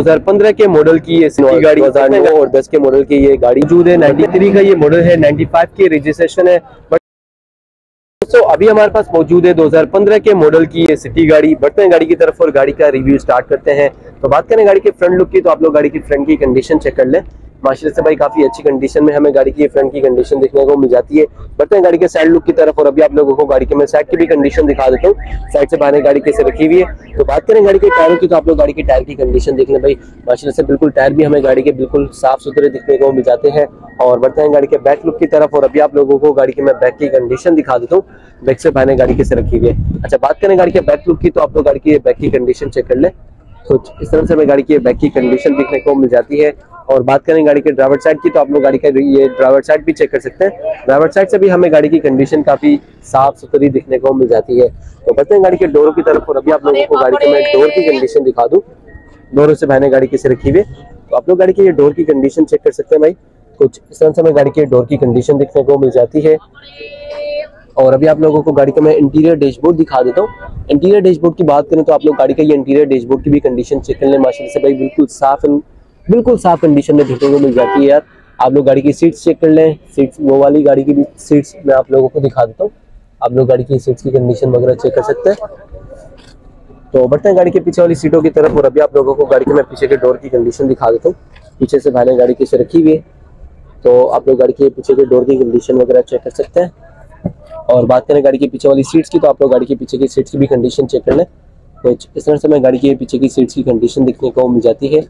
2015 के मॉडल की ये सिटी गाड़ी, 2009 और 10 के मॉडल की ये गाड़ी मौजूद है। 93 का ये मॉडल है, 95 की रजिस्ट्रेशन है। दोस्तों अभी हमारे पास मौजूद है 2015 के मॉडल की ये सिटी गाड़ी। बढ़ते हैं गाड़ी की तरफ और गाड़ी का रिव्यू स्टार्ट करते हैं। तो बात करें गाड़ी के फ्रंट लुक की, तो आप लोग गाड़ी की फ्रंट की कंडीशन चेक कर लें। माशाल्लाह से भाई काफी अच्छी कंडीशन में हमें गाड़ी की फ्रंट की कंडीशन देखने को मिल जाती है। बढ़ते हैं गाड़ी के साइड लुक की तरफ और अभी आप लोगों को गाड़ी के मैं साइड की भी कंडीशन दिखा देता हूँ। साइड से बाहर गाड़ी कैसे रखी हुई है। तो बात करें गाड़ी के टायरों की, तो आप लोग गाड़ी के टायर की कंडीशन देख लें भाई। माशाल्लाह से बिल्कुल टायर भी हमें गाड़ी के बिल्कुल साफ सुथरे दिखने को मिल जाते हैं। और बढ़ते हैं गाड़ी के बैक लुक की तरफ और अभी आप लोगों को गाड़ी के मैं बैक की कंडीशन दिखा देता हूँ। बैक से बाहर गाड़ी कैसे रखी हुई है। अच्छा बात करें गाड़ी के बैक लुक की, तो आप लोग गाड़ी की बैक की कंडीशन चेक कर लें। कुछ इस तरह से हमें गाड़ी की बैक की कंडीशन देखने को मिल जाती है। और बात करें गाड़ी के ड्राइवर साइड की, तो आप लोग गाड़ी का ये ड्राइवर साइड भी चेक कर सकते हैं। ड्राइवर साइड से भी हमें गाड़ी की कंडीशन काफी साफ सुथरी दिखने को मिल जाती है। तो बढ़ते हैं गाड़ी के डोरों की तरफ और अभी आप लोगों को गाड़ी के मैं डोर की कंडीशन दिखा दूं। डोरों से बाहर गाड़ी कैसे रखी हुई है, तो आप लोग गाड़ी की ये डोर की कंडीशन चेक कर सकते हैं भाई। कुछ इस तरह से हमें गाड़ी के डोर की कंडीशन दिखने को मिल जाती है। और अभी आप लोगों को गाड़ी का मैं इंटीरियर डैशबोर्ड दिखा देता हूँ। इंटीरियर डैशबोर्ड की बात करें तो आप लोग गाड़ी का ये इंटीरियर डैशबोर्ड की भी कंडीशन चेक कर लें। माशाल्लाह से भाई बिल्कुल साफ कंडीशन में देखने को मिल जाती है यार। आप लोग गाड़ी की सीट्स चेक कर लें। सीट्स वो वाली गाड़ी की भी सीट्स मैं आप लोगों को दिखा देता हूँ। आप लोग गाड़ी की सीट्स की कंडीशन वगैरह चेक कर सकते हैं। तो बढ़ते हैं गाड़ी के पीछे वाली सीटों की तरफ और अभी आप लोगों को गाड़ी के मैं पीछे के डोर की कंडीशन दिखा देता हूँ। पीछे से बाहर गाड़ी कैसे रखी हुई है, तो आप लोग गाड़ी के पीछे के डोर की कंडीशन वगैरह चेक कर सकते हैं। और बात करें गाड़ी के पीछे वाली सीट्स की, तो आप लोग गाड़ी के पीछे की सीट्स की भी कंडीशन चेक कर लें। कुछ इस तरह से हमें गाड़ी के पीछे की सीट्स की कंडीशन दिखने को मिल जाती है।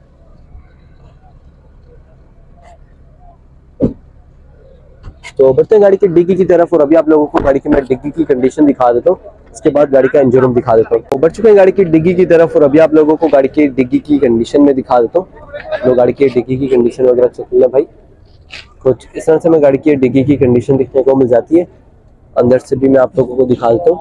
तो बढ़ते हैं गाड़ी के डिग्गी की तरफ और अभी आप लोगों को गाड़ी की मैं डिग्गी की कंडीशन दिखा देता हूँ। इसके बाद गाड़ी का इंजन रूम दिखा देता हूँ। तो बढ़ चुके हैं गाड़ी की डिग्गी की तरफ और अभी आप लोगों को गाड़ी की डिग्गी की कंडीशन में दिखा देता हूँ। लोग गाड़ी की डिग्गी की कंडीशन वगैरह चेक कर लें भाई। कुछ इस तरह से हमें गाड़ी की डिग्गी की कंडीशन दिखने को मिल जाती है। अंदर से भी मैं आप लोगों को दिखा देता हूँ।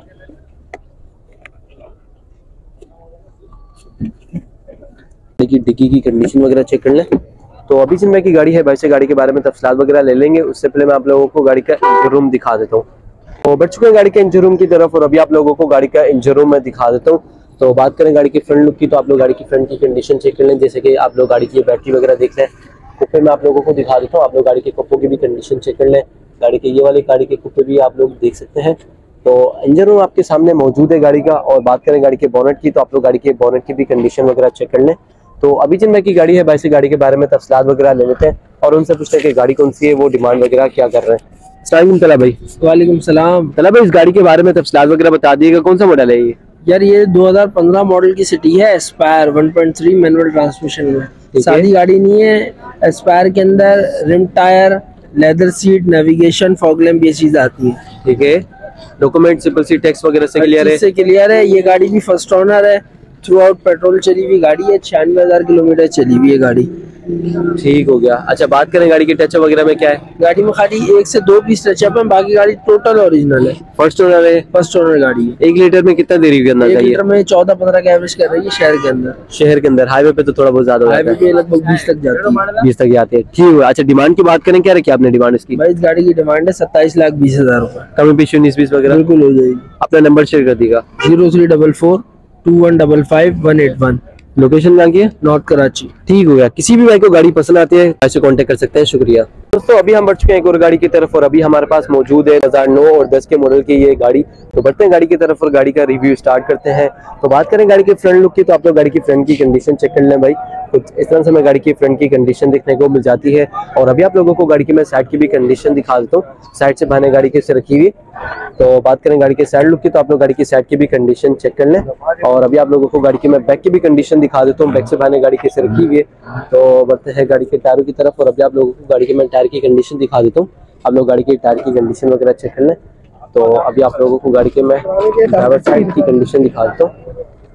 डिग्गी की कंडीशन वगैरह चेक कर लें। तो अभी जिनमें की गाड़ी है भाई से गाड़ी के बारे में तफसीलात वगैरह ले लेंगे। उससे पहले मैं आप लोगों को गाड़ी का इंजन रूम दिखा देता हूँ। तो बढ़ चुके हैं गाड़ी के इंजन रूम की तरफ और अभी आप लोगों को गाड़ी का इंजन रूम मैं दिखा देता हूँ। तो बात करें गाड़ी की फ्रंट लुक की, तो आप लोग गाड़ी की फ्रंट की कंडीशन चेक कर लें। जैसे कि आप लोग गाड़ी की बैटरी वगैरह देख लें। कुप्पे में आप लोगों को दिखा देता हूँ। आप लोग गाड़ी के कुप्पों की भी कंडीशन चेक कर लें। गाड़ी के ये वाली गाड़ी के कुप्पे भी आप लोग देख सकते हैं। तो इंजन रूम आपके सामने मौजूद है गाड़ी का। और बात करें गाड़ी के बोनेट की, तो आप लोग गाड़ी के बोनेट की भी कंडीशन वगैरह चेक कर लें। तो अभी जिनमें की गाड़ी है भाई से गाड़ी के बारे में तफसीलात वगैरह ले लेते हैं और उनसे पूछते हैं कि गाड़ी कौन सी है, वो डिमांड वगैरह क्या कर रहे हैं। अस्सलाम तला भाई। वालेकुम सलाम। तला भाई इस गाड़ी के बारे में तफसीलात वगैरह बता दिएगा, कौन सा मॉडल है ये? यार ये 2015 मॉडल की सिटी है। एस्पायर 1.3 मैनुअल ट्रांसमिशन में। सादी गाड़ी नहीं है। एस्पायर के अंदर rim tyre, leather seat, navigation, fog lamp, ये चीज आती है। ठीक है। डॉक्यूमेंट सिंपल सी टैक्स वगैरह से क्लियर है? से क्लियर है। ये गाड़ी भी फर्स्ट ओनर है। थ्रू आउट पेट्रोल चली हुई गाड़ी है। 96,000 किलोमीटर चली हुई है गाड़ी। ठीक हो गया। अच्छा बात करें गाड़ी के टचअप वगैरह में क्या है? गाड़ी में खाली 1 से 2 पीस टचअप है, बाकी गाड़ी टोटल ओरिजिनल है। फर्स्ट ओनर है? फर्स्ट ओनर गाड़ी है। 1 लीटर में कितना देरी करना चाहिए? 1 लीटर में 14-15 का एवरेज कर रही है शहर के अंदर। शहर के अंदर, हाईवे पे तो थोड़ा बहुत ज्यादा, हाईवे पे लगभग 20 तक जाती है। 20 तक जाते हैं। ठीक है। अच्छा डिमांड की बात करें, क्या रखी आपने डिमांड इसकी? भाई इस गाड़ी की डिमांड है 27,20,000 रुपए। कमी पेश 19-20 वगैरह बिल्कुल हो जाएगी। अपना नंबर शेयर कर दीजिएगा। 0344 2155 181। लोकेशन कहाँ की है? नॉर्थ कराची। ठीक हो गया। किसी भी भाई को गाड़ी पसंद आती है ऐसे कांटेक्ट कर सकते हैं। शुक्रिया दोस्तों। अभी हम बढ़ चुके हैं एक और गाड़ी की तरफ और अभी हमारे पास मौजूद है 2009 और 10 के मॉडल की ये गाड़ी। तो बढ़ते हैं गाड़ी की तरफ और गाड़ी का रिव्यू स्टार्ट करते हैं। तो बात करें गाड़ी के फ्रंट लुक की, तो आप लोग गाड़ी की फ्रंट की कंडीशन चेक कर लें भाई। कुछ इस तरह से हमें गाड़ी की फ्रंट की कंडीशन देखने को मिल जाती है। और अभी आप लोगों को गाड़ी की मैं साइड की भी कंडीशन दिखा देता हूँ। साइड से बाहर गाड़ी कैसे रखी हुई। तो बात करें गाड़ी के साइड लुक की, तो आप लोग गाड़ी की साइड की भी कंडीशन चेक कर लें। और अभी आप लोगों को गाड़ी की मैं बैक की भी कंडीशन दिखा देता हूँ। बैक से बाहर गाड़ी कैसे रखी हुई है। तो बढ़ते हैं गाड़ी के टायरों की तरफ और अभी आप लोगों को गाड़ी के मैं टायर की कंडीशन दिखा देता हूँ। आप लोग गाड़ी के टायर की कंडीशन वगैरह चेक कर लें। तो अभी आप लोगों को गाड़ी के मैं ड्राइवर साइड की कंडीशन दिखा देता हूँ।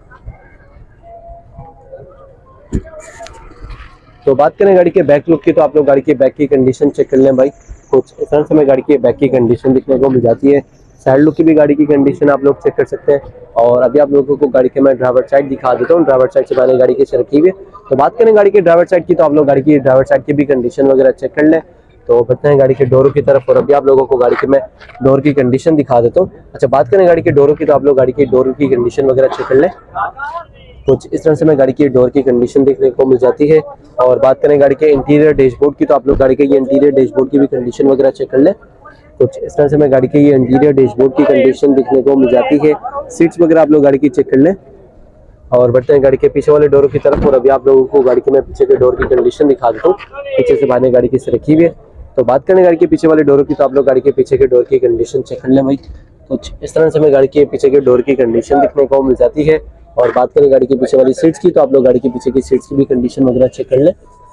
तो बात करें गाड़ी के बैक लुक की, तो आप लोग गाड़ी के बैक की कंडीशन चेक कर लें भाई। कुछ इस तरह से हमें गाड़ी के बैक की कंडीशन दिखने को मिल जाती है। साइड लुक की भी गाड़ी की कंडीशन आप लोग चेक कर सकते हैं। और अभी आप लोगों को गाड़ी के मैं ड्राइवर साइड दिखा देता हूँ। ड्राइवर साइड से पहले गाड़ी कैसे रखी हुई है। तो बात करें गाड़ी के ड्राइवर साइड की, तो आप लोग गाड़ी की ड्राइवर साइड की भी कंडीशन वगैरह चेक कर लें। तो बढ़ते हैं गाड़ी के डोरों की तरफ और अभी आप लोगों को गाड़ी के मैं डोर की कंडीशन दिखा देता हूँ। अच्छा बात करें गाड़ी के डोरों की, तो आप लोग गाड़ी के डोर की कंडीशन वगैरह चेक कर लें। कुछ इस तरह से हमें गाड़ी की डोर की कंडीशन देखने को मिल जाती है। और बात करें गाड़ी के इंटीरियर डैशबोर्ड की, तो आप लोग गाड़ी के ये इंटीरियर डैशबोर्ड की भी कंडीशन वगैरह चेक कर लें। कुछ इस तरह से हमें गाड़ी के ये इंटीरियर डैशबोर्ड की कंडीशन देखने को मिल जाती है। सीट्स वगैरह आप लोग गाड़ी की चेक कर लें। और बढ़ते हैं गाड़ी के पीछे वाले डोरों की तरफ, और अभी आप लोगों को गाड़ी के मैं पीछे के डोर की कंडीशन दिखा देता हूँ। पीछे से बाहर गाड़ी किस रखी हुई है। तो बात करें गाड़ी के पीछे वाले डोरों की, तो आप लोग गाड़ी के पीछे के डोर की कंडीशन चेक कर लें भाई। कुछ इस तरह से हमें गाड़ी के पीछे के डोर की कंडीशन दिखने को मिल जाती है। और बात करें गाड़ी के पीछे वाली सीट्स की, तो आप लोग गाड़ी के पीछे की सीट्स की भी कंडीशन वगैरह चेक कर लें।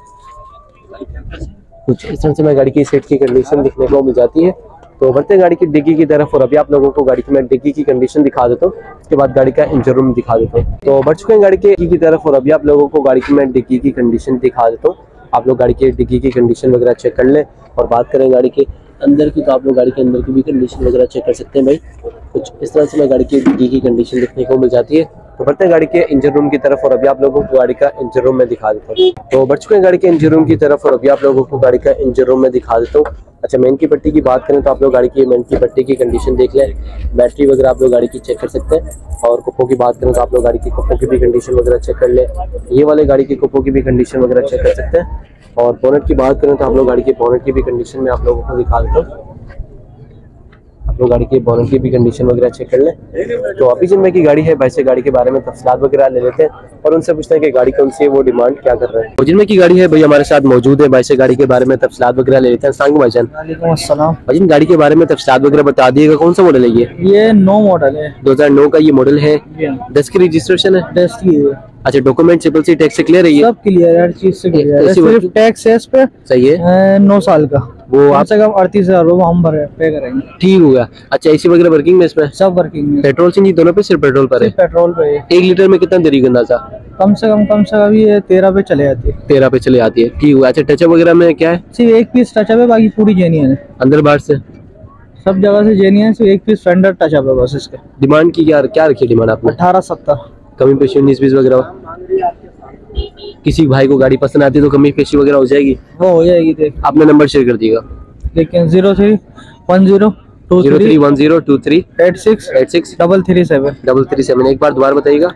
कुछ इस तरह से हमें गाड़ी की सीट की कंडीशन दिखने को मिल जाती है। तो बढ़ते हैं गाड़ी की डिग्गी की तरफ, और अभी आप लोगों को गाड़ी की मैं डिग्गी की कंडीशन दिखा देता हूँ। उसके बाद गाड़ी का इंजन रूम दिखा देता हूँ। तो बढ़ चुके हैं गाड़ी के डिग्गी की तरफ, और अभी आप लोगों को गाड़ी की मैं डिग्गी की कंडीशन दिखा देता हूँ। आप लोग गाड़ी की डिग्गी की कंडीशन वगैरह चेक कर लें। और बात करें गाड़ी के अंदर की, तो आप लोग गाड़ी के अंदर की भी कंडीशन वगैरह चेक कर सकते हैं भाई। कुछ इस तरह से मैं गाड़ी की डिग्गी की कंडीशन देखने को मिल जाती है। तो बढ़ते हैं गाड़ी के इंजन रूम की तरफ, और अभी आप लोगों को गाड़ी का इंजन रूम में दिखा देता हूँ। तो बढ़ चुके हैं गाड़ी के इंजन रूम की तरफ, और अभी आप लोगों को गाड़ी का इंजन रूम में दिखा देता हूँ। अच्छा, मेन की पट्टी की बात करें तो आप लोग गाड़ी की मेन की पट्टी की कंडीशन देख लें। बैटरी वगैरह आप लोग गाड़ी की चेक कर सकते हैं। और कुप्पों की बात करें तो आप लोग गाड़ी की कुप्पों की भी कंडीशन वगैरह चेक कर लें। ये वाले गाड़ी की कुप्पों की भी कंडीशन वगैरह चेक कर सकते हैं। और बोनेट की बात करें तो आप लोग गाड़ी की बोनेट की भी कंडीशन में आप लोगों को दिखा देता हूँ। आप लोग गाड़ी की बोनेट की भी कंडीशन वगैरह चेक कर लें। तो अभी जिनमें की गाड़ी है भाई से गाड़ी के बारे में तफसीलात वगैरह ले लेते हैं, और उनसे पूछते हैं कि गाड़ी कौन सी है, वो डिमांड क्या कर रहे हैं। तो जिनमें की गाड़ी है भाई हमारे साथ मौजूद है, भाई से गाड़ी के बारे में तफसीलात वगैरह ले लेते हैं। अस्सलाम वालेकुम वालेकुम अस्सलाम। भाई, गाड़ी के बारे में तफसीलात वगैरह बता दिएगा। कौन सा मॉडल है ये 9 मॉडल है, 2009 का ये मॉडल है। 10 की रजिस्ट्रेशन है। 10 की है। अच्छा, डॉक्यूमेंट ट्रिपल सी टैक्स से क्लियर है ये? सब क्लियर है, हर चीज से क्लियर है। सिर्फ टैक्स है इस पे। सही है। 9 साल का, वो आप से कम 38,000 वो हम पे करेंगे। ठीक होगा। अच्छा, एसी वगैरह वर्किंग में इसमें? सब वर्किंग में। पेट्रोल सीएनजी दोनों पे? सिर्फ पेट्रोल पर है। पेट्रोल पे है। 1 लीटर में कितना देरी का अंदाजा? कम से कम ये 13 पे चले जाती है। 13 पे चले आती है। ठीक हुआ। अच्छा, टचअप वगैरह में क्या है? सिर्फ एक पीस टचअप है, बाकी पूरी जेन्युइन है। अंदर बाहर से सब जगह से जेन्युइन, सिर्फ एक पीस फेंडर टचअप है बस इसके। डिमांड की क्या रखी डिमांड आपने? 1870। कमी पेशी 19-20 वगैरह? किसी भाई को गाड़ी पसंद आती है तो कमी पेशी वगैरह हो जाएगी? वो हो जाएगी। देख, आपने नंबर शेयर कर दिएगा। लेकिन 0310238637। एक बार दोबारा बताइएगा।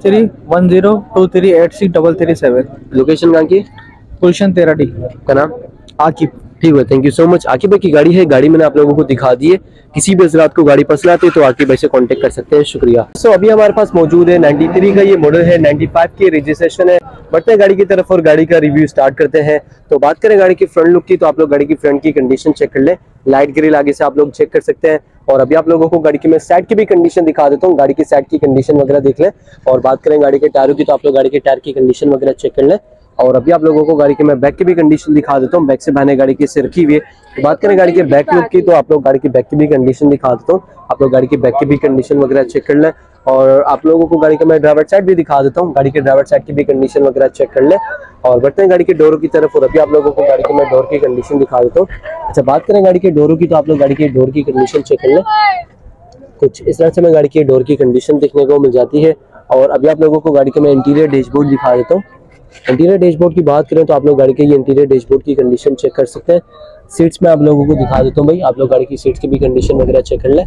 0310238637। लोकेशन कहाँ की? गुलशन 13D। का नाम? आकिब। ठीक है, thank you so much. Aqib भाई की गाड़ी है, गाड़ी मैंने आप लोगों को दिखा दी है। किसी भी हजरात को गाड़ी पसंद आती है तो आकिब भाई से कांटेक्ट कर सकते हैं। शुक्रिया। अभी हमारे पास मौजूद है 93 का ये मॉडल है, 95 की रजिस्ट्रेशन है। बढ़ते हैं गाड़ी की तरफ और गाड़ी का रिव्यू स्टार्ट करते हैं। तो बात करें गाड़ी की फ्रंट लुक की, तो आप लोग गाड़ी की फ्रंट की कंडीशन चेक कर लें। लाइट ग्रिल आगे से आप लोग चेक कर सकते हैं। और अभी आप लोगों को गाड़ी की मैं साइड की भी कंडीशन दिखा देता हूँ। गाड़ी की साइड की कंडीशन वगैरह देख लें। और बात करें गाड़ी के टायरों की, तो आप लोग गाड़ी के टायर की कंडीशन वगैरह चेक कर लें। और अभी आप लोगों को गाड़ी के मैं बैक की भी कंडीशन दिखा देता हूँ। बैक से बहने गाड़ी की से रखी हुई है। तो बात करें गाड़ी के बैक लुक की, तो आप लोग गाड़ी की बैक की भी कंडीशन दिखा देता हूँ। आप लोग गाड़ी की बैक की भी कंडीशन वगैरह चेक कर लें। और आप लोगों को गाड़ी का मैं ड्राइवर साइड भी दिखा देता हूँ। गाड़ी के ड्राइवर साइड की भी कंडीशन वगैरह चेक कर लें। और बढ़ते हैं गाड़ी के डोरों की तरफ, और अभी आप लोगों को गाड़ी के मैं डोर की कंडीशन दिखा देता हूँ। अच्छा, बात करें गाड़ी के डोरों की, तो आप लोग गाड़ी के डोर की कंडीशन चेक कर लें। कुछ इस तरह से मैं गाड़ी की डोर की कंडीशन देखने को मिल जाती है। और अभी आप लोगों को गाड़ी के मैं इंटीरियर डैशबोर्ड दिखा देता हूँ। इंटीरियर डैशबोर्ड की बात करें तो आप लोग गाड़ी के ये इंटीरियर डैशबोर्ड की कंडीशन चेक कर सकते हैं। सीट्स में आप लोगों को दिखा देता हूँ भाई। आप लोग गाड़ी की सीट्स की भी कंडीशन वगैरह चेक कर लें।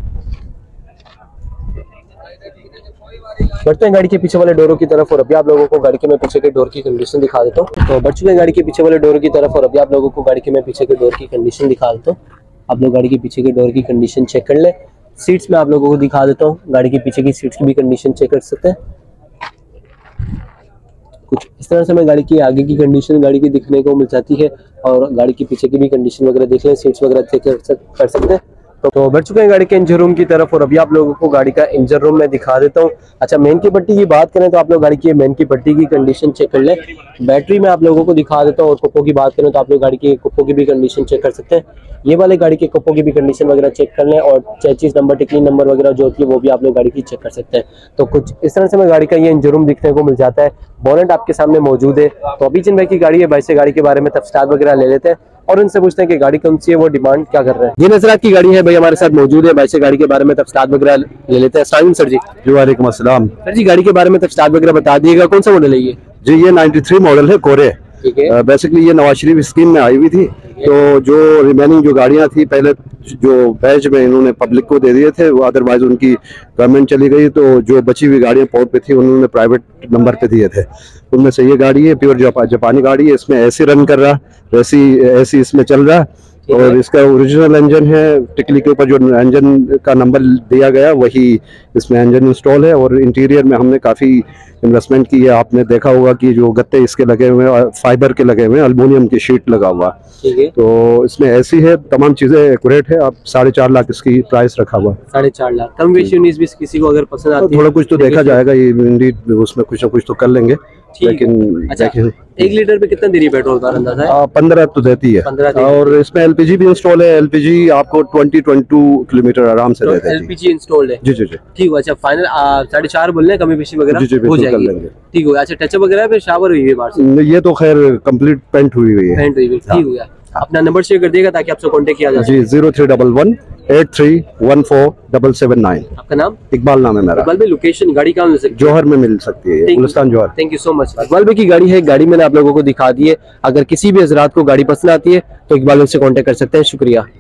बढ़ते हैं गाड़ी के पीछे वाले डोरों की तरफ, और अभी आप लोगों को गाड़ी के मैं पीछे के डोर की कंडीशन दिखा देता हूँ। तो बढ़ चुके हैं गाड़ी के पीछे वाले डोर की तरफ, और अभी आप लोगों को गाड़ी के मैं पीछे के डोर की कंडीशन दिखा देता हूँ। आप लोग गाड़ी के पीछे के डोर की कंडीशन चेक कर लें। सीट्स में आप लोगों को दिखा देता हूँ। गाड़ी के पीछे की सीट्स की भी कंडीशन चेक कर सकते हैं। कुछ इस तरह से मैं गाड़ी की आगे की कंडीशन गाड़ी की दिखने को मिल जाती है। और गाड़ी की पीछे की भी कंडीशन वगैरह देख लें। सीट्स वगैरह चेक कर सकते हैं। तो बढ़ चुके हैं गाड़ी के इंजन रूम की तरफ, और अभी आप लोगों को गाड़ी का इंजन रूम में दिखा देता हूँ। अच्छा, मेन की पट्टी की बात करें तो आप लोग गाड़ी की मेन की पट्टी की कंडीशन चेक कर लें। बैटरी में आप लोगों को दिखा देता हूँ। और कुप्पों की बात करें तो आप लोग गाड़ी के कुप्पों की भी कंडीशन चेक कर सकते हैं। ये वाले गाड़ी के कुप्पों की भी कंडीशन वगैरह चेक कर लें। और चेचिस नंबर, टिकलिंग नंबर वगैरह जो होती है वो भी आप लोग गाड़ी की चेक कर सकते हैं। तो कुछ इस तरह से मैं गाड़ी का ये इंजन रूम दिखने को मिल जाता है। बोनेट आपके सामने मौजूद है। तो अभी जिन भाई की गाड़ी है, भाई से गाड़ी के बारे में तफसीलात वगैरह ले लेते हैं और उनसे पूछते हैं कि गाड़ी कौन सी है, वो डिमांड क्या कर रहे हैं। ये नजरात की गाड़ी है भाई हमारे साथ मौजूद है। भाई से गाड़ी के बारे में तफसीलात वगैरह ले लेते हैं। अस्सलाम सर जी। वालेकुम अस्सलाम। सर जी, गाड़ी के बारे में तफसीलात वगैरह बता दिएगा। कौन सा मॉडल है ये? जी, ये 93 मॉडल है, कोरे। ठीक है। बेसिकली ये नवाज शरीफ स्कीम में आई हुई थी, तो जो रिमेनिंग जो गाड़ियां थी पहले जो बैच में इन्होंने पब्लिक को दे दिए थे, वो अदरवाइज उनकी गवर्नमेंट चली गई, तो जो बची हुई गाड़ियां पोर्ट पे थी उन्होंने प्राइवेट नंबर पे दिए थे। उनमें से ये गाड़ी है प्योर जापानी गाड़ी है, इसमें एसी रन कर रहा, एसी इसमें चल रहा, और इसका ओरिजिनल इंजन है। टिकली के ऊपर जो इंजन का नंबर दिया गया वही इसमें इंजन इंस्टॉल है, और इंटीरियर में हमने काफ़ी इन्वेस्टमेंट की है। आपने देखा होगा कि जो गत्ते इसके लगे हुए हैं फाइबर के लगे हुए हैं, एल्युमिनियम की शीट लगा हुआ, ठीक है। तो इसमें ऐसी है, तमाम चीज़ें एक्यूरेट है। आप 4.5 लाख इसकी प्राइस रखा हुआ। 4.5 लाख। कम बेशी 19 20 किसी को अगर पसंद आती है थोड़ा कुछ तो देखा जाएगा, ये इंडीड उसमें कुछ ना कुछ तो कर लेंगे, लेकिन अच्छा, 1 लीटर पे कितना दे रही है पेट्रोल का अंदाजा है? 15 तो देती है, 15 और इसमें एलपीजी भी इंस्टॉल है। एलपीजी आपको 20-22 किलोमीटर आराम से देती है। एलपीजी इंस्टॉल्ड है? जी जी जी, ठीक है। अच्छा, फाइनल 4.5 बोल रहे हैं, कमी पेशी वगैरह हो जाएगी? ठीक हो गया। अच्छा, टचअप वगैरह पे शावर हुई है बाहर से? ये तो खैर कंप्लीट पेंट हुई हुई है। पेंट हुई है, ठीक हो गया। अपना नंबर शेयर कर देगा ताकि आपसे कांटेक्ट किया जा सके। जी, 0311831479। आपका नाम? इकबाल नाम है मेरा। इकबाल भाई, लोकेशन गाड़ी कहाँ मिल सकती है? जौहर में मिल सकती है, Gulistan Jauhar. Thank you so much. Iqbal भाई की गाड़ी है, गाड़ी मैंने आप लोगों को दिखा दी है। अगर किसी भी हजरात को गाड़ी पसंद आती है तो इकबाल भाई से कांटेक्ट कर सकते हैं। शुक्रिया।